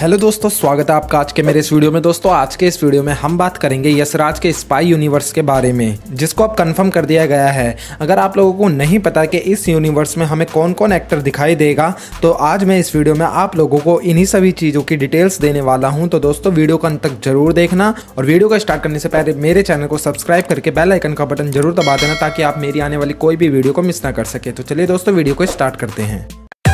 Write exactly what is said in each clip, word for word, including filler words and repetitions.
Hello दोस्तों, स्वागत है आपका आज के मेरे इस वीडियो में। दोस्तों आज के इस वीडियो में हम बात करेंगे यशराज के स्पाई यूनिवर्स के बारे में, जिसको अब कंफर्म कर दिया गया है। अगर आप लोगों को नहीं पता कि इस यूनिवर्स में हमें कौन कौन एक्टर दिखाई देगा, तो आज मैं इस वीडियो में आप लोगों को इन्हीं सभी चीज़ों की डिटेल्स देने वाला हूँ। तो दोस्तों वीडियो को अंत तक जरूर देखना और वीडियो को स्टार्ट करने से पहले मेरे चैनल को सब्सक्राइब करके बेल आइकन का बटन जरूर दबा देना, ताकि आप मेरी आने वाली कोई भी वीडियो को मिस ना कर सके। तो चलिए दोस्तों वीडियो को स्टार्ट करते हैं।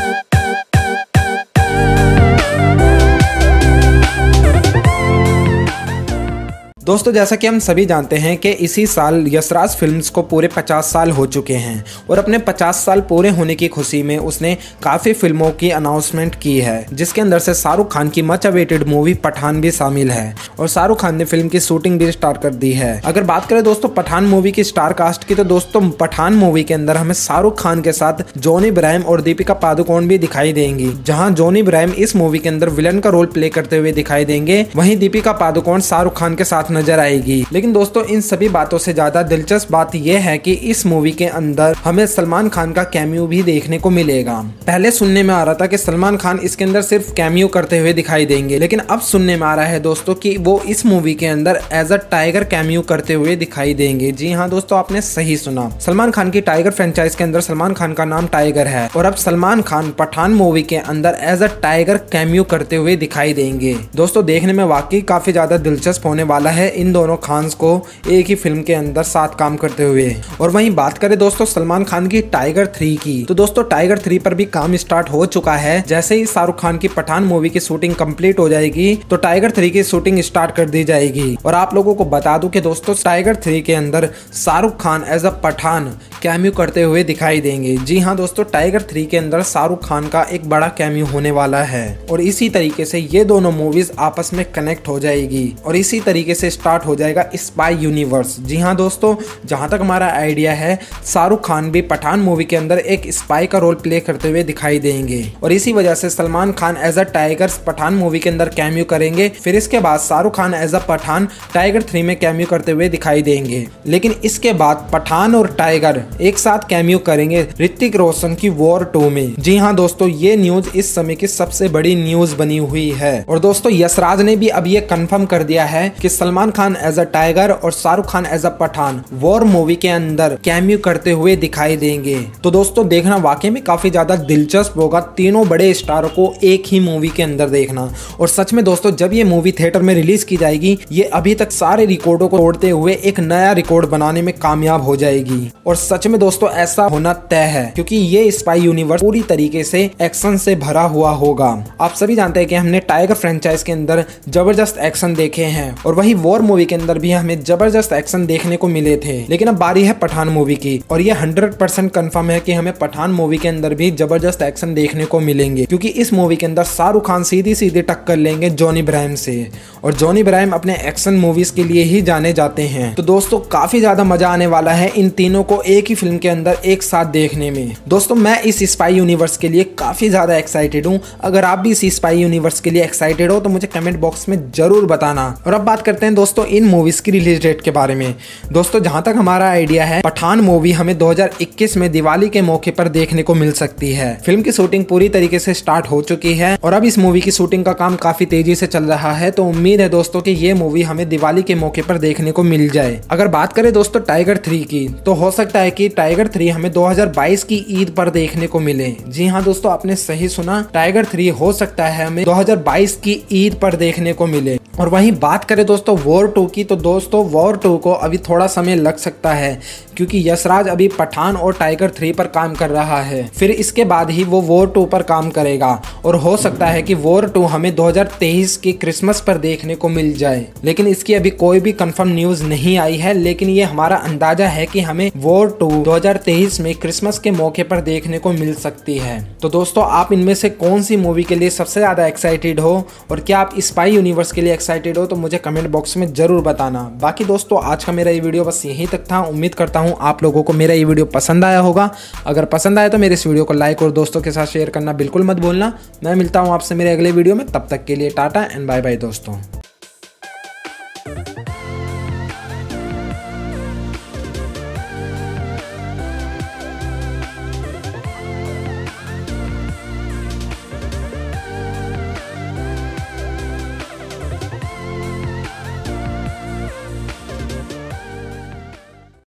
दोस्तों जैसा कि हम सभी जानते हैं कि इसी साल यशराज फिल्म्स को पूरे पचास साल हो चुके हैं और अपने पचास साल पूरे होने की खुशी में उसने काफ़ी फिल्मों की अनाउंसमेंट की है, जिसके अंदर से शाहरुख खान की मच अवेटेड मूवी पठान भी शामिल है और शाहरुख खान ने फिल्म की शूटिंग भी स्टार्ट कर दी है। अगर बात करें दोस्तों पठान मूवी की स्टार कास्ट की, तो दोस्तों पठान मूवी के अंदर हमें शाहरुख खान के साथ जॉनी इब्राहिम और दीपिका पादुकोण भी दिखाई देंगी। जहाँ जॉनी इब्राहिम इस मूवी के अंदर विलन का रोल प्ले करते हुए दिखाई देंगे, वहीं दीपिका पादुकोण शाहरुख खान के साथ नजर आएगी। लेकिन दोस्तों इन सभी बातों से ज्यादा दिलचस्प बात यह है कि इस मूवी के अंदर हमें सलमान खान का कैमियो भी देखने को मिलेगा। पहले सुनने में आ रहा था कि सलमान खान इसके अंदर सिर्फ कैमियो करते हुए दिखाई देंगे, लेकिन अब सुनने में आ रहा है दोस्तों कि वो इस मूवी के अंदर एज अ टाइगर कैमियो करते हुए दिखाई देंगे। जी हाँ दोस्तों, आपने सही सुना। सलमान खान की टाइगर फ्रेंचाइज के अंदर सलमान खान का नाम टाइगर है और अब सलमान खान पठान मूवी के अंदर एज अ टाइगर कैमियो करते हुए दिखाई देंगे। दोस्तों देखने में वाकई काफी ज्यादा दिलचस्प होने वाला है इन दोनों खान्स को एक ही फिल्म के अंदर साथ काम करते हुए। और वहीं बात करें दोस्तों सलमान खान की टाइगर थ्री की, तो दोस्तों टाइगर थ्री पर भी काम स्टार्ट हो चुका है। जैसे ही शाहरुख खान की पठान मूवी की शूटिंग कंप्लीट हो जाएगी, तो टाइगर थ्री की शूटिंग स्टार्ट कर दी जाएगी। और आप लोगों को बता दूं कि दोस्तों टाइगर थ्री के अंदर Shahrukh Khan as a Pathaan cameo करते हुए दिखाई देंगे। जी हाँ दोस्तों, टाइगर थ्री के अंदर शाहरुख खान का एक बड़ा कैमियो होने वाला है और इसी तरीके से ये दोनों मूवीज आपस में कनेक्ट हो जाएगी और इसी तरीके से स्टार्ट हो जाएगा स्पाई यूनिवर्स। जी हाँ दोस्तों, जहां तक हमारा आइडिया है शाहरुख खान भी पठान मूवी के अंदर एक स्पाई का रोल प्ले करते हुए दिखाई देंगे और इसी वजह से Salman Khan as a Tiger Pathaan movie के अंदर कैमियो करेंगे। फिर इसके बाद Shahrukh Khan as a Pathaan Tiger three में कैमियो करते हुए दिखाई देंगे। लेकिन इसके बाद पठान और टाइगर एक साथ कैमियो करेंगे ऋतिक रोशन की वॉर टू में। जी हाँ दोस्तों, ये न्यूज इस समय की सबसे बड़ी न्यूज बनी हुई है। और दोस्तों यशराज ने भी अब ये कंफर्म कर दिया है कि Salman Khan as a Tiger और Shahrukh Khan as a Pathaan War movie के अंदर कैमियो करते हुए दिखाई देंगे। तो दोस्तों देखना वाकई में काफी ज्यादा दिलचस्प होगा, तीनों बड़े स्टारों को एक ही मूवी के अंदर देखना। और सच में दोस्तों जब ये मूवी थिएटर में रिलीज की जाएगी, ये अभी तक सारे रिकॉर्डों को तोड़ते हुए एक नया रिकॉर्ड बनाने में कामयाब हो जाएगी। और सच में दोस्तों ऐसा होना तय है, क्योंकि ये स्पाई यूनिवर्स पूरी तरीके से एक्शन से भरा हुआ होगा। आप सभी जानते हैं कि हमने टाइगर फ्रेंचाइज के अंदर जबरदस्त एक्शन देखे हैं और वही वॉर मूवी के अंदर भी हमें जबरदस्त एक्शन देखने को मिले थे। लेकिन अब बारी है पठान मूवी की और ये हंड्रेड परसेंट कंफर्म है कि हमें पठान मूवी के अंदर भी जबरदस्त एक्शन देखने को मिलेंगे, क्योंकि इस मूवी के अंदर शाहरुख खान सीधी सीधी टक्कर लेंगे जॉनी इब्राहिम से और जॉनी इब्राहिम अपने एक्शन मूवीज के लिए ही जाने जाते हैं। तो दोस्तों काफी ज्यादा मजा आने वाला है इन तीनों को एक ही फिल्म के अंदर एक साथ देखने में। दोस्तों मैं इस स्पाई यूनिवर्स के लिए काफी ज्यादा एक्साइटेड हूँ। अगर आप भी इस स्पाई यूनिवर्स के लिए एक्साइटेड हो तो मुझे कमेंट बॉक्स में जरूर बताना। और अब बात करते हैं दोस्तों इन मूवीज की रिलीज डेट के बारे में। दोस्तों जहां तक हमारा आइडिया है, पठान मूवी हमें दो हज़ार इक्कीस में दिवाली के मौके पर देखने को मिल सकती है। फिल्म की शूटिंग पूरी तरीके से स्टार्ट हो चुकी है और अब इस मूवी की शूटिंग का काम काफी तेजी से चल रहा है। तो उम्मीद है दोस्तों कि ये मूवी हमें दिवाली के मौके पर देखने को मिल जाए। अगर बात करें दोस्तों टाइगर थ्री की, तो हो सकता है कि टाइगर थ्री हमें दो हज़ार बाईस की ईद पर देखने को मिले। जी हाँ दोस्तों, आपने सही सुना, टाइगर थ्री हो सकता है हमें दो हज़ार बाईस की ईद पर देखने को मिले। और वहीं बात करें दोस्तों वॉर टू की, तो दोस्तों वॉर टू को अभी थोड़ा समय लग सकता है, क्योंकि यशराज अभी पठान और टाइगर थ्री पर काम कर रहा है। फिर इसके बाद ही वो वॉर टू पर काम करेगा और हो सकता है कि वॉर टू हमें दो हज़ार तेईस की क्रिसमस पर देखने को मिल जाए। लेकिन इसकी अभी कोई भी कंफर्म न्यूज नहीं आई है, लेकिन ये हमारा अंदाजा है कि हमें वॉर टू दो हज़ार तेईस में क्रिसमस के मौके पर देखने को मिल सकती है। तो दोस्तों आप इनमें से कौन सी मूवी के लिए सबसे ज्यादा एक्साइटेड हो और क्या आप स्पाई यूनिवर्स के लिए एक्साइटेड हो, तो मुझे कमेंट बॉक्स में जरूर बताना। बाकी दोस्तों आज का मेरा ये वीडियो बस यहीं तक था। उम्मीद करता हूँ आप लोगों को मेरा ये वीडियो पसंद आया होगा। अगर पसंद आया तो मेरे इस वीडियो को लाइक और दोस्तों के साथ शेयर करना बिल्कुल मत भूलना। मैं मिलता हूँ आपसे मेरे अगले वीडियो में, तब तक के लिए टाटा एंड बाय बाय दोस्तों।